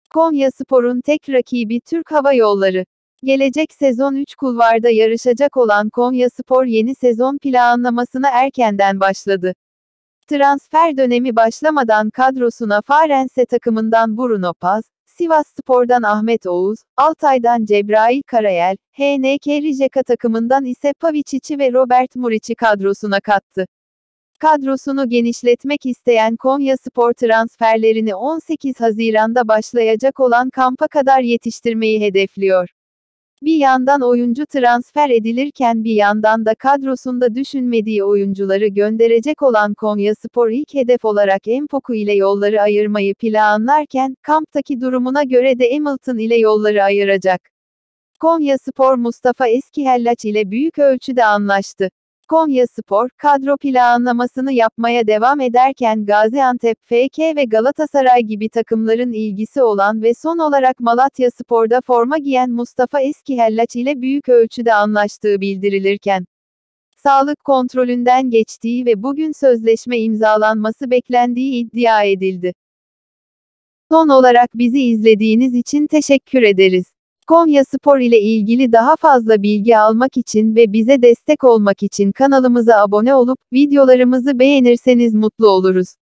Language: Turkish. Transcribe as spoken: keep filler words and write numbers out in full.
Konyaspor'un tek rakibi Türk Hava Yolları. Gelecek sezon üç kulvarda yarışacak olan Konyaspor yeni sezon planlamasına erkenden başladı. Transfer dönemi başlamadan kadrosuna Farense takımından Bruno Paz, Sivasspor'dan Ahmet Oğuz, Altay'dan Cebrail Karayel, H N K Rijeka takımından ise Pavicic'i ve Robert Muriç'i kadrosuna kattı. Kadrosunu genişletmek isteyen Konyaspor transferlerini on sekiz Haziran'da başlayacak olan kampa kadar yetiştirmeyi hedefliyor. Bir yandan oyuncu transfer edilirken bir yandan da kadrosunda düşünmediği oyuncuları gönderecek olan Konyaspor ilk hedef olarak Empoku ile yolları ayırmayı planlarken, kamptaki durumuna göre de Hamilton ile yolları ayıracak. Konyaspor Mustafa Eskihellaç ile büyük ölçüde anlaştı. Konyaspor, kadro planlamasını yapmaya devam ederken Gaziantep F K ve Galatasaray gibi takımların ilgisi olan ve son olarak Malatyaspor'da forma giyen Mustafa Eskihellaç ile büyük ölçüde anlaştığı bildirilirken, sağlık kontrolünden geçtiği ve bugün sözleşme imzalanması beklendiği iddia edildi. Son olarak bizi izlediğiniz için teşekkür ederiz. Konyaspor ile ilgili daha fazla bilgi almak için ve bize destek olmak için kanalımıza abone olup, videolarımızı beğenirseniz mutlu oluruz.